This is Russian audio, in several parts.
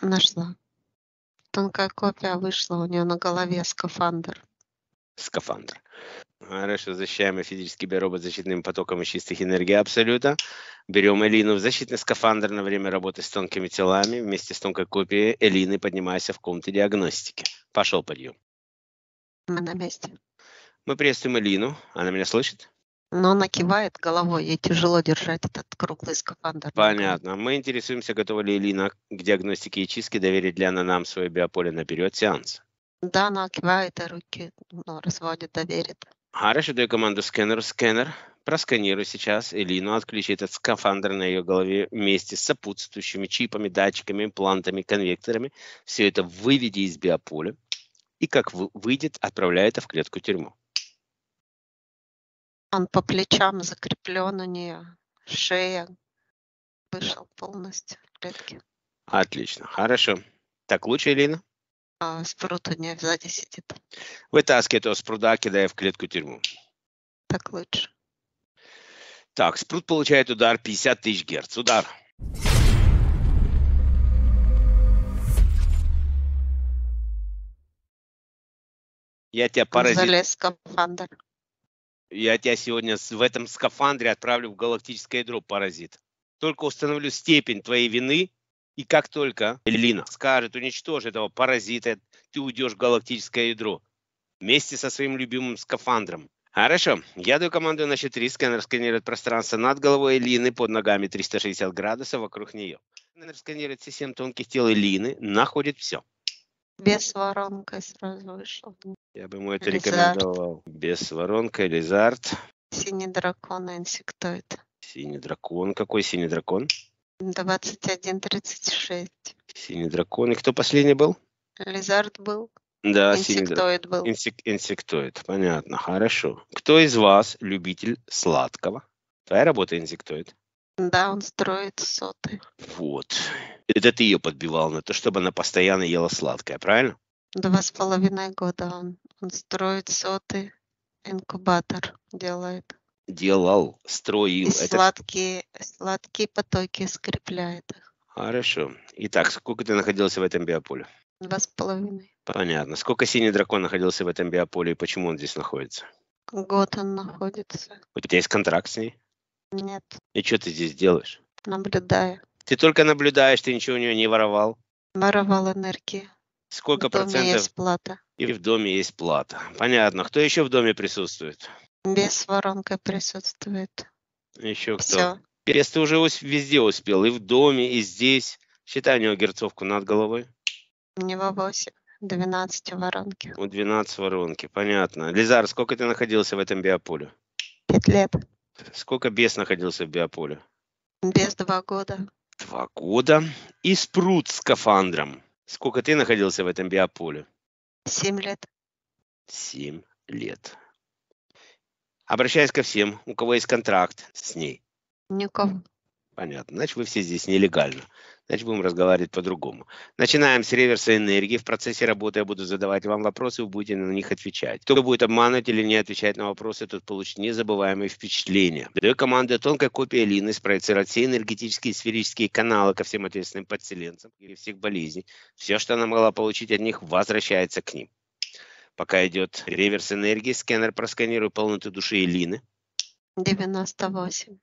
Нашла. Тонкая копия вышла у нее на голове, скафандр. Скафандр. Хорошо, защищаемый физический биоробот с защитным потоком из чистых энергий абсолюта. Берем Элину в защитный скафандр на время работы с тонкими телами. Вместе с тонкой копией Элины поднимайся в комнату диагностики. Пошел подъем. Мы на месте. Мы приветствуем Элину. Она меня слышит? Но она кивает головой, ей тяжело держать этот круглый скафандр. Понятно. Мы интересуемся, готова ли Элина к диагностике и чистке, доверит ли она нам свое биополе наперед сеанс. Да, она кивает, и руки разводит, доверит. Хорошо, даю команду скэнеру. Скэнер, просканируй сейчас Элину, отключи этот скафандр на ее голове вместе с сопутствующими чипами, датчиками, имплантами, конвекторами. Все это выведи из биополя и, как выйдет, отправляй это в клетку-тюрьму. Он по плечам закреплен у нее, шея вышел полностью в клетке. Отлично, хорошо. Так лучше, Элина? Спрут у нее сзади сидит. Вытаскивай этого спруда, кидая в клетку-тюрьму. Так лучше. Так, спрут получает удар 50 тысяч герц. Удар. Я тебя Залез в скафандр. Я тебя сегодня в этом скафандре отправлю в галактическое ядро, паразит. Только установлю степень твоей вины, и как только Элина скажет уничтожь этого паразита, ты уйдешь в галактическое ядро вместе со своим любимым скафандром. Хорошо, я даю команду на счет 3. Сканер сканирует пространство над головой Элины, под ногами 360 градусов вокруг нее. Сканер сканирует все 7 тонких тел Элины, находит все. Без воронкой сразу вышел. Я бы ему это рекомендовал. Без воронкой, лизард. Синий дракон, инсектоид. Синий дракон. Какой синий дракон? 2136. Синий дракон. И кто последний был? Лизард был. Да, инсектоид был. Инсектоид. Понятно, хорошо. Кто из вас любитель сладкого? Твоя работа инсектоид? Да, он строит соты. Вот. Это ты ее подбивал на то, чтобы она постоянно ела сладкое, правильно? 2,5 года он строит соты, инкубатор делает. Делал, строил. И сладкие потоки скрепляет их. Хорошо. Итак, сколько ты находился в этом биополе? 2,5. Понятно. Сколько синий дракон находился в этом биополе и почему он здесь находится? Год он находится. У тебя есть контракт с ней? Нет. И что ты здесь делаешь? Наблюдаю. Ты только наблюдаешь, ты ничего у нее не воровал? Воровал энергии. Сколько процентов? В доме есть плата. И в доме есть плата. Понятно. Кто еще в доме присутствует? Без воронкой присутствует. Еще кто? Все. Если ты уже везде успел, и в доме, и здесь. Считай у него герцовку над головой. У него 8. 12 воронки. У 12 воронки, понятно. Лизар, сколько ты находился в этом биополе? 5 лет. Сколько бес находился в биополе? Без 2 года. 2 года. И спрут с скафандром. Сколько ты находился в этом биополе? 7 лет. 7 лет. Обращаюсь ко всем, у кого есть контракт с ней. Никого. Понятно. Значит, вы все здесь нелегально. Значит, будем разговаривать по-другому. Начинаем с реверса энергии. В процессе работы я буду задавать вам вопросы, вы будете на них отвечать. Кто будет обманывать или не отвечать на вопросы, тот получит незабываемые впечатления. Даю команду тонкой копии Элины спроецировать все энергетические и сферические каналы ко всем ответственным подселенцам или всех болезней. Все, что она могла получить от них, возвращается к ним. Пока идет реверс энергии, сканер просканирует полноту души Элины. 98.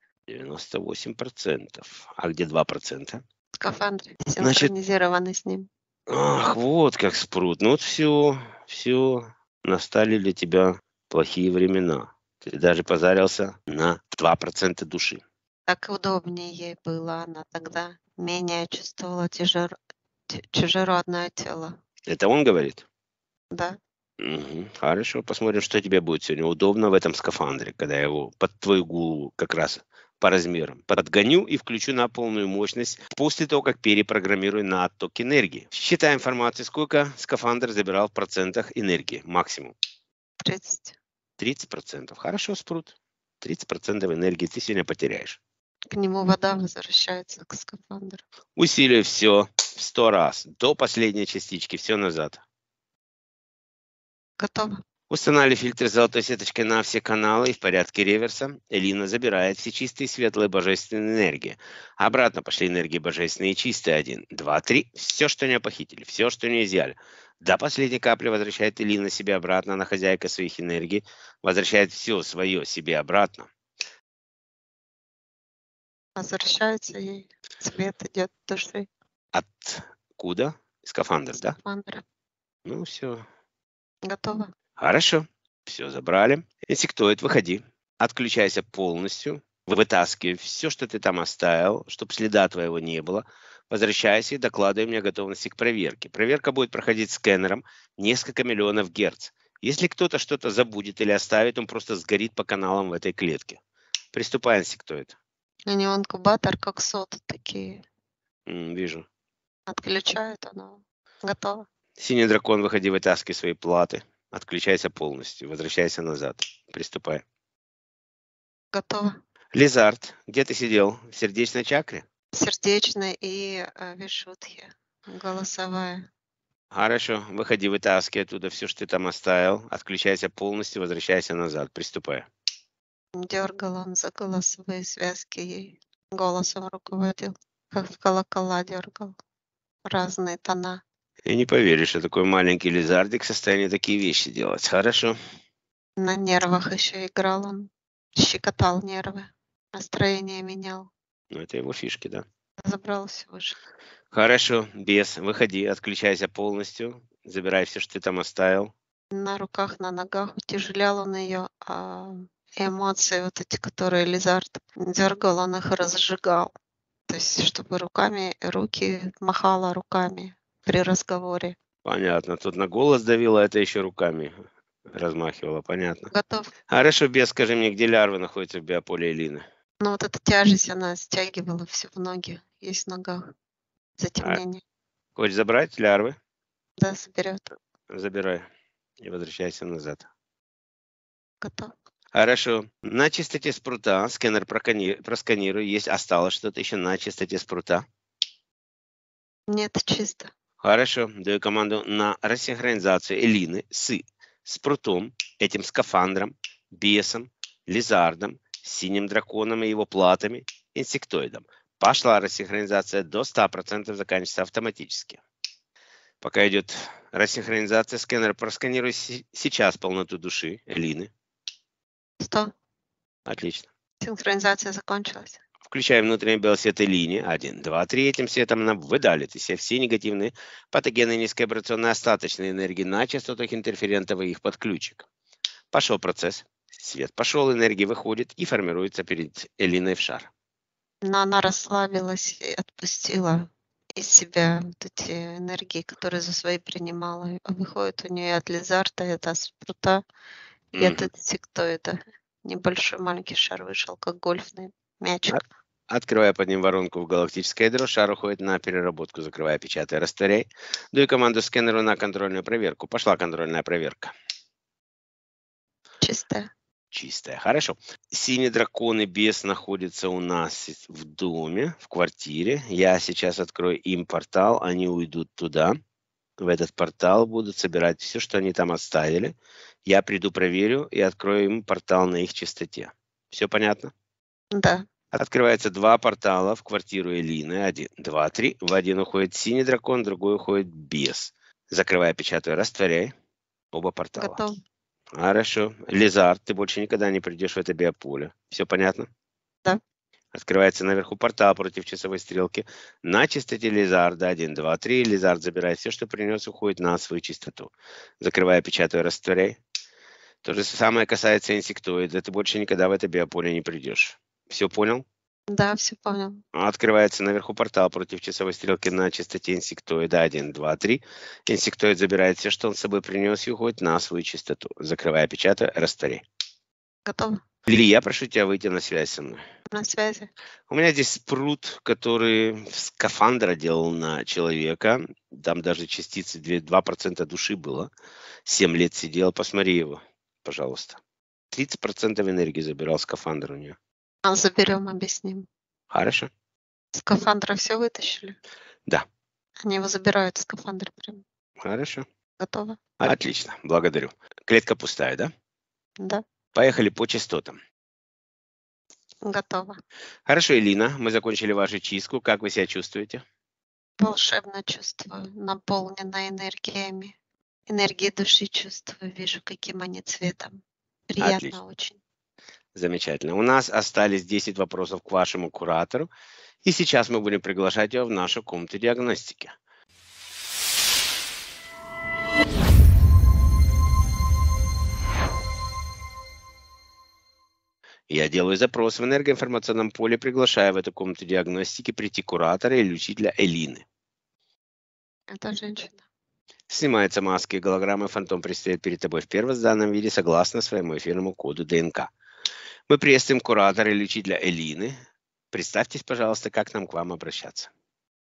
98%. А где 2%? Скафандры синхронизированы с ним. Ах, вот как спрут. Ну вот все, настали для тебя плохие времена. Ты даже позарился на 2% души. Так удобнее ей было. Она тогда менее чувствовала чужеродное тело. Это он говорит? Да. Угу. Хорошо, посмотрим, что тебе будет сегодня удобно в этом скафандре, когда я его под твою голову как раз по размерам подгоню и включу на полную мощность после того, как перепрограммирую на отток энергии. Считаем информацию, сколько скафандр забирал в процентах энергии максимум. 30. 30%. Хорошо, спрут. 30% энергии ты сегодня потеряешь. К нему вода возвращается к скафандру. Усилие все в 100 раз. До последней частички. Все назад. Готово. Устанавливали фильтры с золотой сеточкой на все каналы и в порядке реверса. Элина забирает все чистые, светлые, божественные энергии. Обратно пошли энергии божественные и чистые. 1, 2, 3. Все, что у нее похитили, все, что у нее изъяли. До последней капли возвращает Элина себе обратно. Она хозяйка своих энергий. Возвращает все свое себе обратно. Возвращается ей. Цвет идет души. Откуда? Скафандр, да? Скафандра. Ну, все. Готово. Хорошо. Все забрали. Инсектоид, выходи. Отключайся полностью. Вытаскивай все, что ты там оставил, чтобы следа твоего не было. Возвращайся и докладывай мне о готовности к проверке. Проверка будет проходить сканером несколько миллионов герц. Если кто-то что-то забудет или оставит, он просто сгорит по каналам в этой клетке. Приступай, инсектоид. Они инкубатор, как соты такие. Вижу. Отключают оно. Готово. Синий дракон, выходи, вытаскивай свои платы. Отключайся полностью. Возвращайся назад. Приступай. Готово. Лизард, где ты сидел? В сердечной чакре? Сердечная и вишудхи. Голосовая. Хорошо, выходи, вытаскивай оттуда все, что ты там оставил. Отключайся полностью, возвращайся назад. Приступай. Дергал он за голосовые связки ей. Голосом руководил. Как в колокола дергал. Разные тона. И не поверишь, что такой маленький лизардик в состоянии такие вещи делать. Хорошо. На нервах еще играл он. Щекотал нервы. Настроение менял. Ну, это его фишки, да. Забрался уже. Хорошо, бес, выходи, отключайся полностью. Забирай все, что ты там оставил. На руках, на ногах утяжелял он ее, а эмоции вот эти, которые Лизард дергал, он их разжигал. То есть, чтобы руки махала руками при разговоре. Понятно. Тут на голос давила, это еще руками размахивала. Понятно. Готов. Хорошо, бес, скажи мне, где лярвы находятся в биополе Элины? Но вот эта тяжесть, она стягивала все в ноги. Есть в ногах. Затемнение. Хочешь забрать лярвы? Да, соберет. Забирай и возвращайся назад. Готов. Хорошо. На чистоте спрута сканер просканируй. Есть осталось что-то еще на чистоте спрута? Нет, чисто. Хорошо. Даю команду на рассинхронизацию Элины с спрутом, этим скафандром, бесом, лизардом, синим драконом и его платами, инсектоидом. Пошла рассинхронизация до 100%, заканчивается автоматически. Пока идет рассинхронизация, сканер просканируй сейчас полноту души Элины. 100. Отлично. Синхронизация закончилась. Включаем внутренний белосвет линии. 1, 2, 3. Этим светом она выдалит из себя все негативные, патогенные, низковибрационные остаточные энергии на частотах интерферентов и их подключек. Пошел процесс. Свет пошел, энергия выходит и формируется перед Элиной в шар. Но она расслабилась и отпустила из себя вот эти энергии, которые за свои принимала. А выходит у нее от лизарда, и от спрута, и от инсектоида. Небольшой маленький шар вышел, как гольфный мячик. Открывая под ним воронку в галактическое ядро, шар уходит на переработку, закрывая, печатая, растворяй. Даю команду сканеру на контрольную проверку. Пошла контрольная проверка. Чистая. Чистая. Хорошо. Синий дракон и бес находятся у нас в доме, в квартире. Я сейчас открою им портал, они уйдут туда. В этот портал будут собирать все, что они там оставили. Я приду, проверю и открою им портал на их чистоте. Все понятно? Да. Открывается 2 портала в квартиру Элины. 1, 2, 3. В один уходит синий дракон, в другой уходит бес. Закрывай, печатаю, растворяй. Оба портала. Готов. Хорошо. Лизард, ты больше никогда не придешь в это биополе. Все понятно? Да. Открывается наверху портал против часовой стрелки. На чистоте Лизарда 1, 2, 3. Лизард забирает все, что принес, уходит на свою чистоту. Закрывая, печатаю, растворяй. То же самое касается инсектоида. Ты больше никогда в это биополе не придешь. Все понял? Да, все понял. Открывается наверху портал против часовой стрелки на частоте инсектоида 1, 2, 3. Инсектоид забирает все, что он с собой принес, и уходит на свою частоту. Закрывая, печатаю, растворяй. Готов. Лили, я прошу тебя выйти на связь со мной. На связи. У меня здесь спрут, который скафандра делал на человека. Там даже частицы 2% души было. 7 лет сидел. Посмотри его, пожалуйста. 30% энергии забирал скафандр у нее. А заберем, объясним. Хорошо? Скафандра все вытащили? Да. Они его забирают, скафандр прям. Хорошо. Готово. Отлично, благодарю. Клетка пустая, да? Да, Поехали по частотам. готова. Хорошо, Элина, мы закончили вашу чистку. Как вы себя чувствуете? Волшебно чувствую, наполнена энергиями. Энергии души чувствую, вижу, каким они цветом. Отлично, Приятно очень. замечательно. У нас остались 10 вопросов к вашему куратору. И сейчас мы будем приглашать его в нашу комнату диагностики. Я делаю запрос в энергоинформационном поле, приглашая в эту комнату диагностики прийти куратора или учителя Элины. Это женщина. Снимаются маски и голограммы, фантом предстает перед тобой в первозданном виде согласно своему эфирному коду ДНК. Мы приветствуем куратора или учителя Элины. Представьтесь, пожалуйста, как нам к вам обращаться.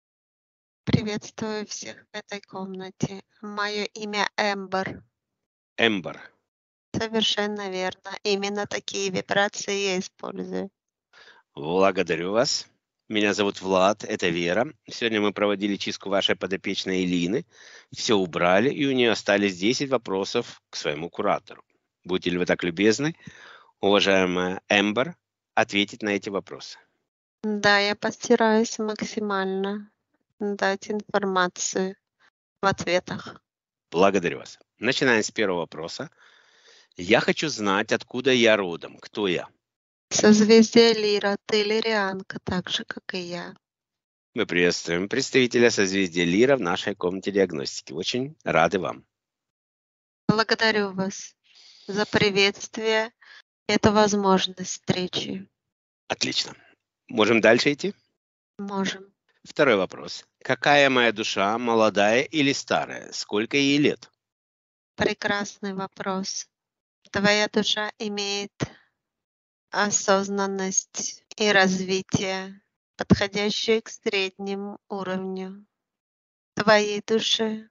Приветствую всех в этой комнате. Мое имя Эмбер. Эмбер. Совершенно верно. Именно такие вибрации я использую. Благодарю вас. Меня зовут Влад, это Вера. Сегодня мы проводили чистку вашей подопечной Элины. Все убрали, и у нее остались 10 вопросов к своему куратору. Будете ли вы так любезны, уважаемая Эмбер, ответить на эти вопросы? Да, я постараюсь максимально дать информацию в ответах. Благодарю вас. Начинаем с первого вопроса. Я хочу знать, откуда я родом, кто я. Созвездие Лира, ты лирианка, так же, как и я. Мы приветствуем представителя созвездия Лира в нашей комнате диагностики. Очень рады вам. Благодарю вас за приветствие. Это возможность встречи. Отлично. Можем дальше идти? Можем. Второй вопрос. Какая моя душа, молодая или старая? Сколько ей лет? Прекрасный вопрос. Твоя душа имеет осознанность и развитие, подходящее к среднему уровню. Твоей душе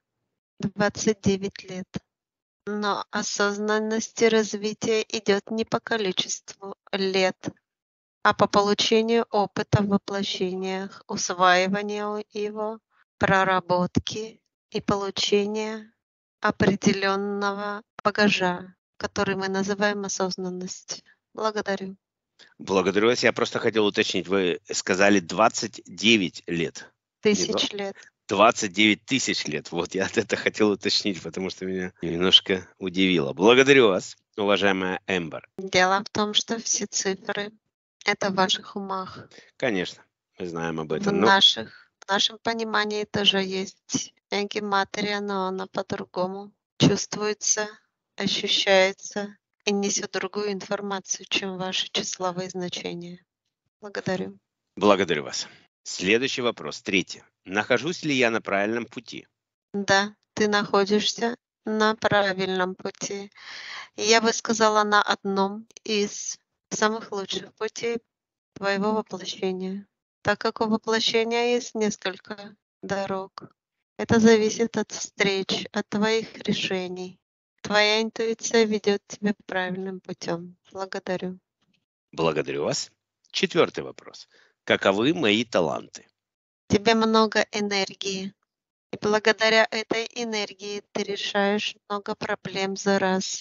29 лет. Но осознанность и развитие идет не по количеству лет, а по получению опыта в воплощениях, усваивания его, проработки и получения определенного багажа, который мы называем осознанность. Благодарю. Благодарю вас. Я просто хотел уточнить. Вы сказали 29 лет. Не два- Тысяч лет. 29 тысяч лет. Вот я это хотел уточнить, потому что меня немножко удивило. Благодарю вас, уважаемая Эмбер. Дело в том, что все цифры — это в ваших умах. Конечно, мы знаем об В этом. Но нашем понимании тоже есть гематрия, но она по-другому чувствуется, ощущается и несет другую информацию, чем ваши числовые значения. Благодарю. благодарю вас. Следующий вопрос, третий. Нахожусь ли я на правильном пути? Да, ты находишься на правильном пути. И я бы сказала, на одном из самых лучших путей твоего воплощения. Так как у воплощения есть несколько дорог. Это зависит от встреч, от твоих решений. Твоя интуиция ведет тебя правильным путем. Благодарю. Благодарю вас. Четвертый вопрос. Каковы мои таланты? Тебе много энергии. И благодаря этой энергии ты решаешь много проблем за раз.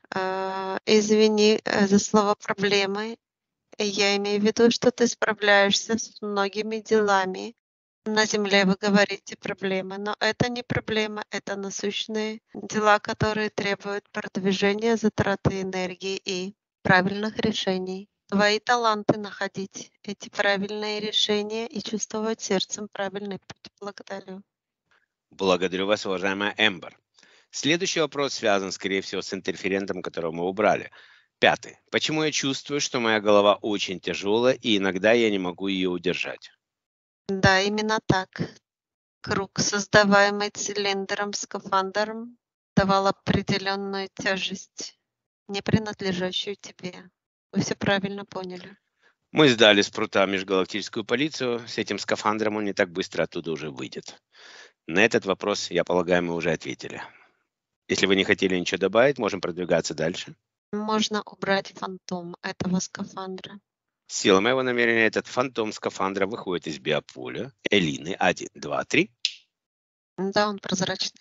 Извини за слово проблемы. Я имею в виду, что ты справляешься с многими делами. На Земле вы говорите проблемы, но это не проблема, это насущные дела, которые требуют продвижения, затраты энергии и правильных решений. Твои таланты находить эти правильные решения и чувствовать сердцем правильный путь. Благодарю. Благодарю вас, уважаемая Эмбер. Следующий вопрос связан, скорее всего, с интерферентом, которого мы убрали. Пятый. Почему я чувствую, что моя голова очень тяжелая, и иногда я не могу ее удержать? Да, именно так. Круг, создаваемый цилиндром, скафандром, давал определенную тяжесть, не принадлежащую тебе. Вы все правильно поняли. Мы сдали с прута межгалактическую полицию. С этим скафандром он не так быстро оттуда уже выйдет. На этот вопрос, я полагаю, мы уже ответили. Если вы не хотели ничего добавить, можем продвигаться дальше. Можно убрать фантом этого скафандра. Сила моего намерения, этот фантом скафандра выходит из биополя Элины. 1, 2, 3. Да, он прозрачный.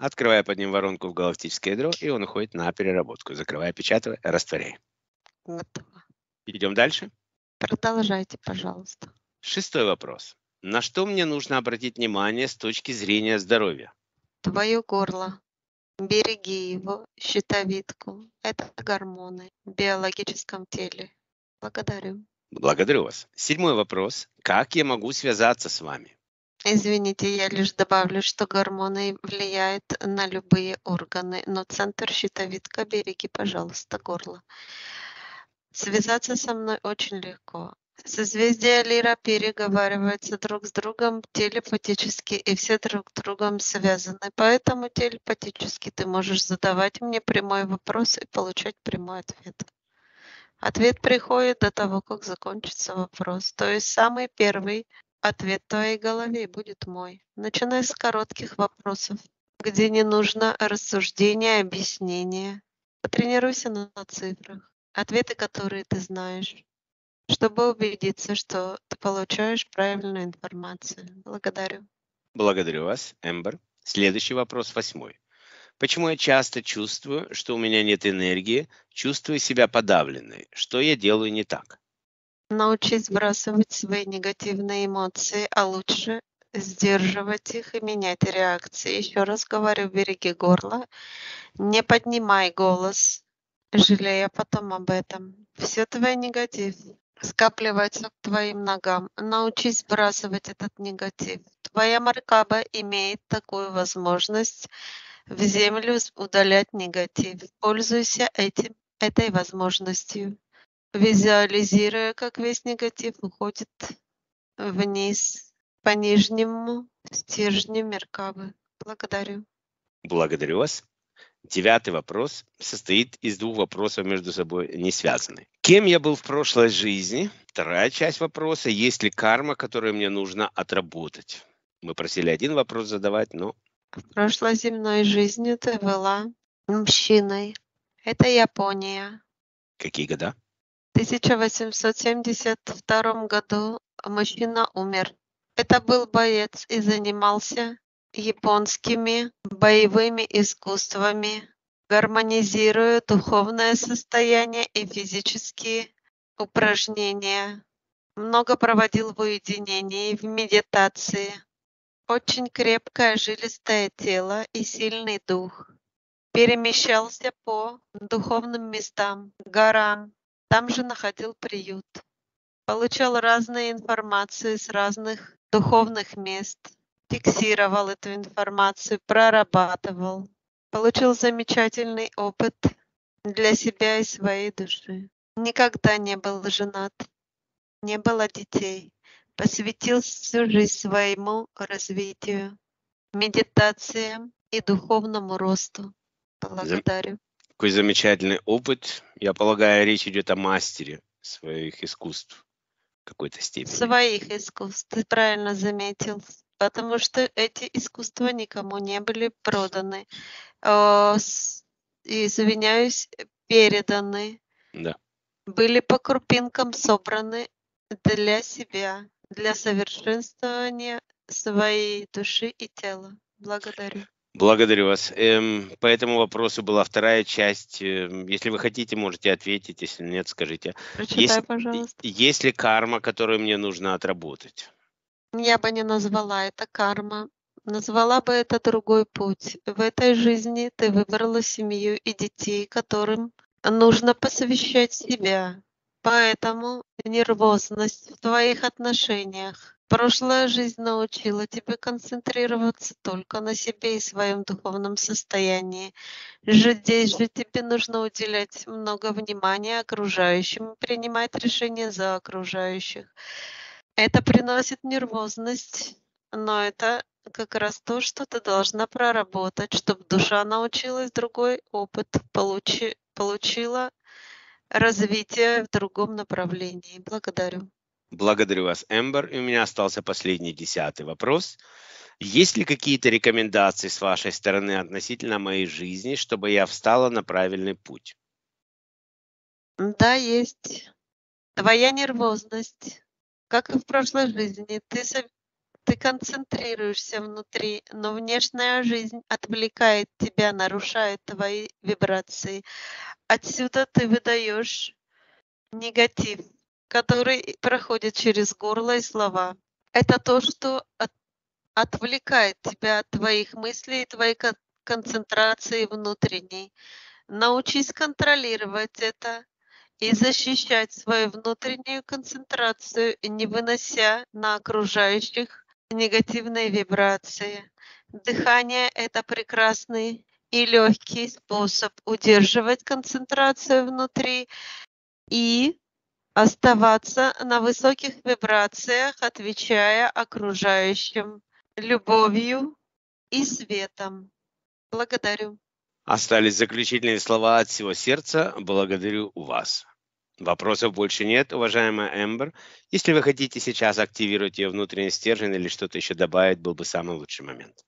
Открывая под ним воронку в галактическое ядро, и он уходит на переработку. Закрывай, опечатывай, растворяй. Готово. Идем дальше. Продолжайте, пожалуйста. 6-й вопрос. На что мне нужно обратить внимание с точки зрения здоровья? Твое горло. Береги его, щитовидку. Это гормоны в биологическом теле. Благодарю. Благодарю вас. 7-й вопрос. Как я могу связаться с вами? Извините, я лишь добавлю, что гормоны влияют на любые органы, но центр щитовидка, береги, пожалуйста, горло. Связаться со мной очень легко. Созвездия Лира переговариваются друг с другом телепатически, и все друг с другом связаны. Поэтому телепатически ты можешь задавать мне прямой вопрос и получать прямой ответ. Ответ приходит до того, как закончится вопрос. То есть самый первый ответ в твоей голове будет мой. Начинай с коротких вопросов, где не нужно рассуждения, объяснения. Потренируйся на цифрах. Ответы, которые ты знаешь, чтобы убедиться, что ты получаешь правильную информацию. Благодарю. Благодарю вас, Эмбер. Следующий вопрос, 8-й. Почему я часто чувствую, что у меня нет энергии, чувствую себя подавленной? Что я делаю не так? Научись сбрасывать свои негативные эмоции, а лучше сдерживать их и менять реакции. Еще раз говорю, береги горло, не поднимай голос, жалея потом об этом. Все твой негатив скапливается к твоим ногам. Научись сбрасывать этот негатив. Твоя Маркаба имеет такую возможность в землю удалять негатив. Пользуйся этой возможностью, визуализируя, как весь негатив уходит вниз по нижнему стержню Меркабы. Благодарю. Благодарю вас. 9-й вопрос состоит из 2 вопросов между собой не связанных. Кем я был в прошлой жизни? Вторая часть вопроса. Есть ли карма, которую мне нужно отработать? Мы просили один вопрос задавать, но В прошлой земной жизни ты была мужчиной. Это Япония. какие года? В 1872 году мужчина умер. Это был боец и занимался японскими боевыми искусствами, гармонизируя духовное состояние и физические упражнения. Много проводил в уединении, в медитации. Очень крепкое жилистое тело и сильный дух. Перемещался по духовным местам, горам. Там же находил приют. Получал разные информации с разных духовных мест. Фиксировал эту информацию, прорабатывал. Получил замечательный опыт для себя и своей души. Никогда не был женат, не было детей. Посвятил всю жизнь своему развитию, медитациям и духовному росту. Благодарю. Какой замечательный опыт. Я полагаю, речь идет о мастере своих искусств в какой-то степени. Своих искусств, ты правильно заметил, потому что эти искусства никому не были проданы. Извиняюсь, переданы. Да. Были по крупинкам собраны для себя, для совершенствования своей души и тела. Благодарю. Благодарю вас. По этому вопросу была вторая часть. Если вы хотите, можете ответить. Если нет, скажите. Прочитай, пожалуйста. Есть ли карма, которую мне нужно отработать? Я бы не назвала это карма. Назвала бы это другой путь. В этой жизни ты выбрала семью и детей, которым нужно посвящать себя. Поэтому нервозность в твоих отношениях. Прошлая жизнь научила тебя концентрироваться только на себе и своем духовном состоянии. Здесь же тебе нужно уделять много внимания окружающим и принимать решения за окружающих. Это приносит нервозность, но это как раз то, что ты должна проработать, чтобы душа научилась другой опыт, получила развитие в другом направлении. Благодарю. Благодарю вас, Эмбер. И у меня остался последний 10-й вопрос. Есть ли какие-то рекомендации с вашей стороны относительно моей жизни, чтобы я встала на правильный путь? Да, есть. Твоя нервозность, как и в прошлой жизни, ты Ты концентрируешься внутри, но внешняя жизнь отвлекает тебя, нарушает твои вибрации. Отсюда ты выдаешь негатив, который проходит через горло и слова. Это то, что отвлекает тебя от твоих мыслей, твоей концентрации внутренней. Научись контролировать это и защищать свою внутреннюю концентрацию, не вынося на окружающих негативные вибрации. Дыхание – это прекрасный и легкий способ удерживать концентрацию внутри и оставаться на высоких вибрациях, отвечая окружающим любовью и светом. Благодарю. Остались заключительные слова от всего сердца. Благодарю вас. Вопросов больше нет, уважаемая Эмбер. Если вы хотите сейчас активировать ее внутренний стержень или что-то еще добавить, был бы самый лучший момент.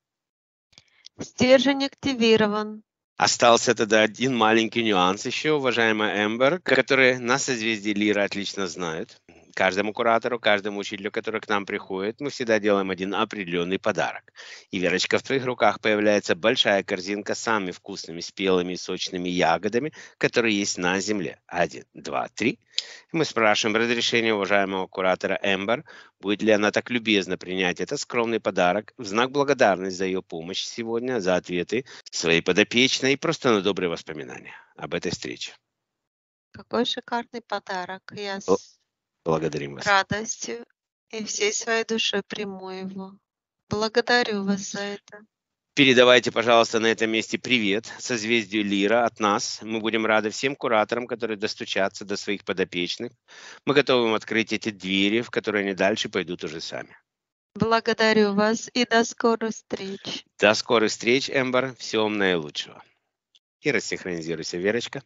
Стержень активирован. Остался тогда один маленький нюанс еще, уважаемая Эмбер, который на созвездии Лира отлично знают. Каждому куратору, каждому учителю, который к нам приходит, мы всегда делаем один определенный подарок. И, Верочка, в твоих руках появляется большая корзинка с самыми вкусными, спелыми и сочными ягодами, которые есть на Земле. 1, 2, 3. Мы спрашиваем разрешения уважаемого куратора Эмбер, будет ли она так любезно принять этот скромный подарок в знак благодарности за ее помощь сегодня, за ответы своей подопечной и просто на добрые воспоминания об этой встрече. Какой шикарный подарок. Я Благодарим вас. радостью и всей своей душой приму его. Благодарю вас за это. Передавайте, пожалуйста, на этом месте привет созвездию Лира от нас. Мы будем рады всем кураторам, которые достучатся до своих подопечных. Мы готовы им открыть эти двери, в которые они дальше пойдут уже сами. Благодарю вас и до скорых встреч. До скорых встреч, Эмбер. Всего вам наилучшего. И рассинхронизируйся, Верочка.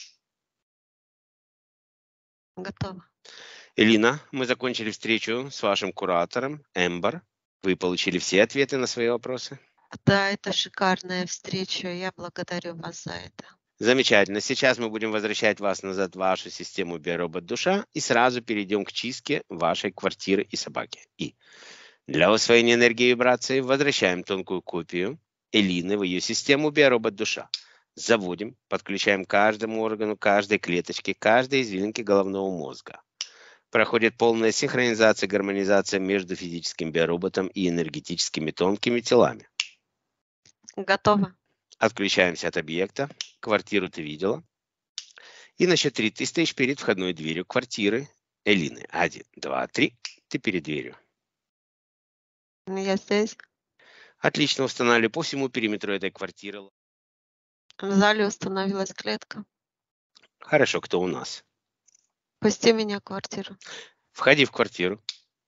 Готово. Элина, мы закончили встречу с вашим куратором, Эмбер. Вы получили все ответы на свои вопросы? Да, это шикарная встреча. Я благодарю вас за это. Замечательно. Сейчас мы будем возвращать вас назад в вашу систему биоробот-душа и сразу перейдем к чистке вашей квартиры и собаки. И для усвоения энергии и вибрации возвращаем тонкую копию Элины в ее систему биоробот-душа. Заводим, подключаем каждому органу, каждой клеточке, каждой извилинке головного мозга. Проходит полная синхронизация, гармонизация между физическим биороботом и энергетическими тонкими телами. Готово. Отключаемся от объекта. Квартиру ты видела. И на счет 3 ты стоишь перед входной дверью квартиры Элины. 1, 2, 3. Ты перед дверью. Я здесь. Отлично, устанавливаю по всему периметру этой квартиры. В зале установилась клетка. Хорошо, кто у нас? Пусти меня в квартиру. Входи в квартиру.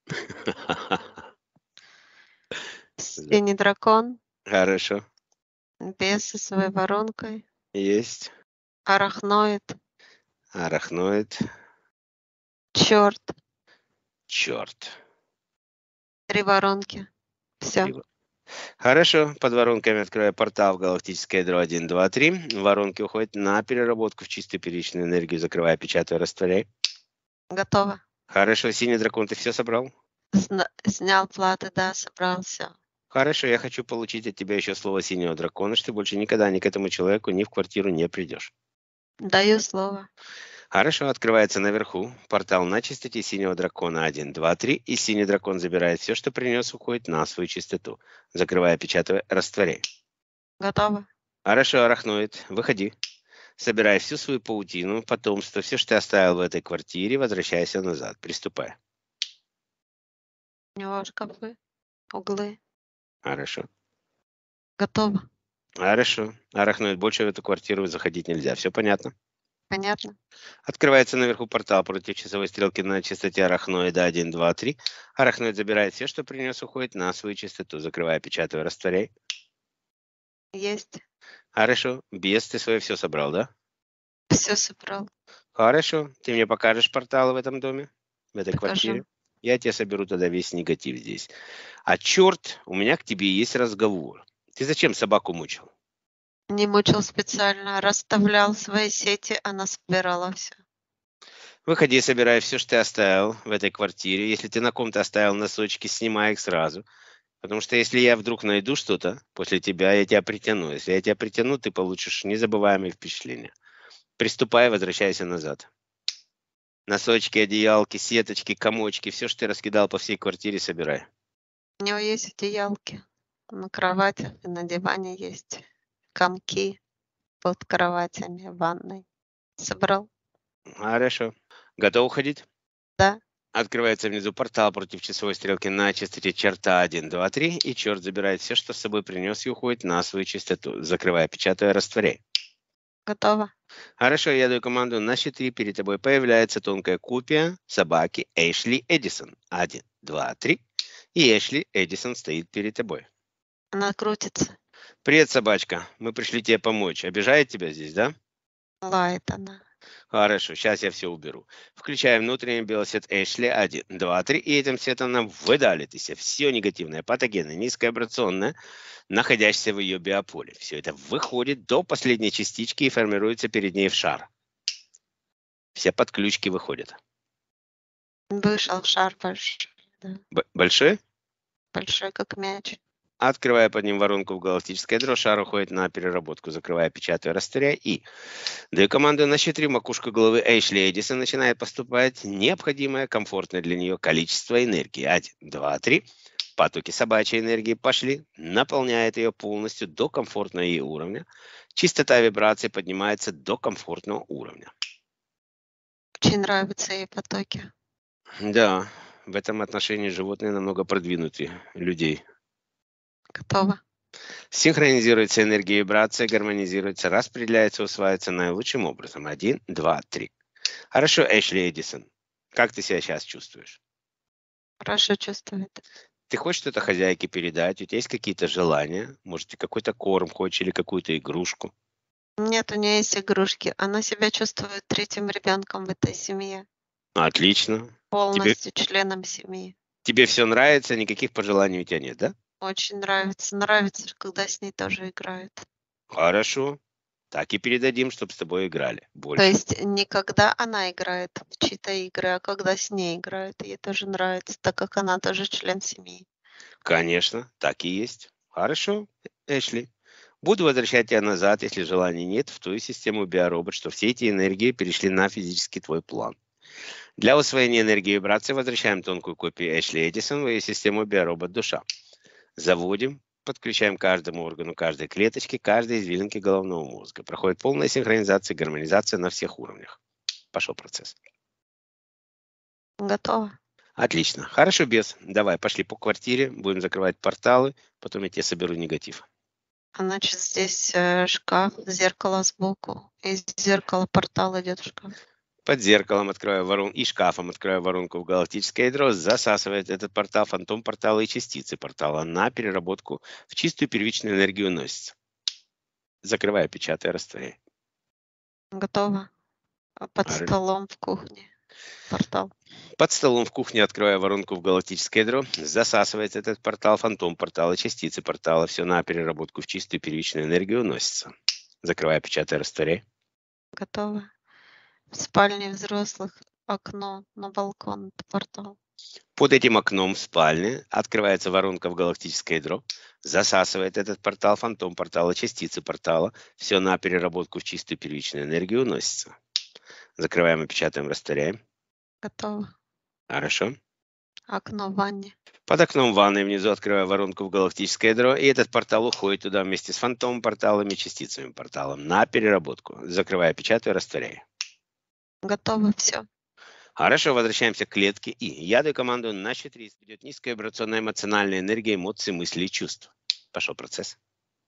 Синий дракон. Хорошо. Бес со своей воронкой. Есть. Арахноид. Арахноид. Черт. Черт. 3 воронки. Все. Хорошо. Под воронками открываю портал в галактическое ядро 1, 2, 3. Воронки уходят на переработку в чистую первичную энергию, закрывая, печатаю, растворяй. Готово. Хорошо. Синий дракон, ты все собрал? Снял платы, да, собрал все. Хорошо, я хочу получить от тебя еще слово синего дракона, что ты больше никогда ни к этому человеку, ни в квартиру не придешь. Даю слово. Хорошо, открывается наверху портал на чистоте синего дракона 1, 2, 3, и синий дракон забирает все, что принес, уходит на свою чистоту. Закрывая, печатая, растворяй. Готово. Хорошо, арахноид, выходи. Собирай всю свою паутину, потомство, все, что ты оставил в этой квартире, возвращайся назад. Приступай. У него шкафы, углы. Хорошо. Готово. Хорошо. Арахноид, больше в эту квартиру заходить нельзя. Все понятно? Понятно? Открывается наверху портал против часовой стрелки на частоте арахноида 1, 2, 3. Арахноид забирает все, что принес, уходит на свою частоту. Закрывая, печатаю, растворяй. Есть. Хорошо. Бес, ты свое все собрал, да? Все собрал. Хорошо. Ты мне покажешь порталы в этом доме? В этой Покажу. квартире? Я тебе соберу тогда весь негатив здесь. А черт, у меня к тебе есть разговор. Ты зачем собаку мучил? Не мучил специально, расставлял свои сети, она собирала все. Выходи, собирай все, что ты оставил в этой квартире. Если ты на ком-то оставил носочки, снимай их сразу. Потому что если я вдруг найду что-то после тебя, я тебя притяну. Если я тебя притяну, ты получишь незабываемые впечатления. Приступай, возвращайся назад. Носочки, одеялки, сеточки, комочки, все, что ты раскидал по всей квартире, собирай. У него есть одеялки на кровати, и на диване есть комки под кроватями в ванной. Собрал? Хорошо. Готов уходить? Да. Открывается внизу портал против часовой стрелки на частоте черта 1, 2, 3, и черт забирает все, что с собой принес, и уходит на свою частоту, закрывая, печатая, растворяй. Готово. Хорошо, я даю команду на счет 3, перед тобой появляется тонкая копия собаки Эшли Эдисон. 1, 2, 3. И Эшли Эдисон стоит перед тобой. Она крутится. Привет, собачка. Мы пришли тебе помочь. Обижает тебя здесь, да? Лает она. Хорошо, сейчас я все уберу. Включаем внутренний белосвет Эшли 1, 2, 3. И этим светом нам выдалит из себя все негативное, патогенное, низковибрационное, находящееся в ее биополе. Все это выходит до последней частички и формируется перед ней в шар. Все подключки выходят. Вышел шар большой. Да. Большой? Большой, как мяч. Открывая под ним воронку в галактическое ядро, шар уходит на переработку, закрывая, печатая, растворяя. И даю команду на счет 3, макушка головы Эшли Эдисон начинает поступать необходимое, комфортное для нее количество энергии. 1, 2, 3. Потоки собачьей энергии пошли, наполняет ее полностью до комфортного ей уровня. Частота вибрации поднимается до комфортного уровня. Очень нравятся ей потоки. Да, в этом отношении животные намного продвинутые людей. Готово. Синхронизируется энергия и вибрация, гармонизируется, распределяется, усваивается наилучшим образом. 1, 2, 3. Хорошо, Эшли Эдисон. Как ты себя сейчас чувствуешь? Хорошо чувствует. Ты хочешь что-то хозяйке передать? У тебя есть какие-то желания? Может, ты какой-то корм хочешь или какую-то игрушку? Нет, у нее есть игрушки. Она себя чувствует третьим ребенком в этой семье. Отлично. Тебе, Полностью членом семьи. тебе все нравится, никаких пожеланий у тебя нет, да? Очень нравится. Нравится, когда с ней тоже играют. Хорошо. Так и передадим, чтобы с тобой играли То больше. есть не когда она играет в чьи-то игры, а когда с ней играют. Ей тоже нравится, так как она тоже член семьи. Конечно, так и есть. Хорошо, Эшли. Буду возвращать тебя назад, если желания нет, в твою систему биоробот, что все эти энергии перешли на физический твой план. Для усвоения энергии и вибрации возвращаем тонкую копию Эшли Эдисон в ее систему биоробот душа. Заводим, подключаем к каждому органу, каждой клеточке, каждой извилинке головного мозга. Проходит полная синхронизация и гармонизация на всех уровнях. Пошел процесс. Готово. Отлично. Хорошо, бес. Давай, пошли по квартире, будем закрывать порталы, потом я тебе соберу негатив. Значит, здесь шкаф, зеркало сбоку. Из зеркала портал идет в шкаф. Под зеркалом открываю воронку и шкафом открываю воронку в галактическое ядро, засасывает этот портал, фантом портала и частицы портала на переработку в чистую первичную энергию носится. Закрываю, печатаю, растворяю. Готово. Под столом в кухне. Портал. Под столом в кухне открываю воронку в галактическое ядро, засасывается этот портал, фантом портала, частицы портала, все на переработку в чистую первичную энергию носится. Закрываю, печатаю, растворяю. Готово. В спальне взрослых окно на балкон, портал. Под этим окном в спальне открывается воронка в галактическое ядро, засасывает этот портал, фантом портала, частицы портала, все на переработку в чистую первичную энергию уносится. Закрываем и печатаем, растворяем. Готово. Хорошо. Окно в ванне. Под окном ванной внизу открываю воронку в галактическое ядро, и этот портал уходит туда вместе с фантом порталами, частицами порталом на переработку. Закрываю, печатаю, растворяю. Готово все. Хорошо, возвращаемся к клетке. И я даю команду на счет 3. Идет низкая вибрационная эмоциональная энергия, эмоции, мысли и чувства. Пошел процесс.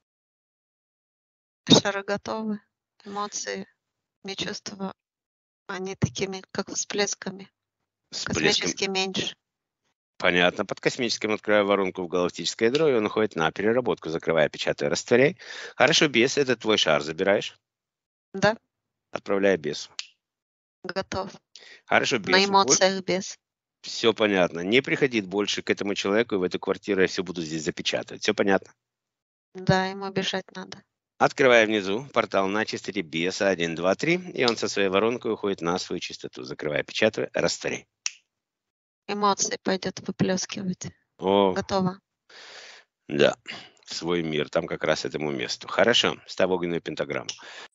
Шары готовы. Эмоции и чувства, они такими, как всплесками. Космически меньше. Понятно. Под космическим открываю воронку в галактическое ядро, и он уходит на переработку, закрывая, печатая, растворяй. Хорошо, бес, это твой шар забираешь? Да, Отправляй бесу. готов. Хорошо, На бес. эмоциях без. Все понятно. Не приходить больше к этому человеку и в эту квартиру, я все буду здесь запечатывать. Все понятно? Да, ему бежать надо. Открываю внизу портал на частоте BS 1, 2, 3, и он со своей воронкой уходит на свою частоту. Закрываю, печатаю, растворяй. Эмоции пойдет выплескивать. О, Готово. да, в свой мир, там как раз этому месту. Хорошо, ставь огненную пентаграмму.